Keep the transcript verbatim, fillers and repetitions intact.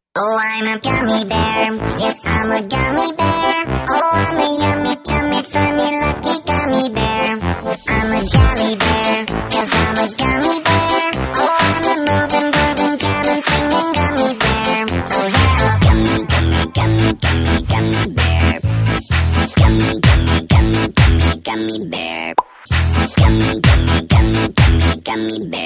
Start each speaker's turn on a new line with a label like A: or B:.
A: Oh, I'm a gummy bear. Yes, I'm a gummy bear. Oh, I'm a yummy, tummy, funny, lucky gummy bear. I'm a jelly bear. Yes, I'm a gummy bear. Oh, I'm a moving, grooving, jamming, singing gummy bear. Oh, yeah. Gummy, gummy, gummy, gummy, gummy bear. Gummy, gummy, gummy, gummy, gummy bear. Gummy, gummy, gummy, gummy, gummy bear.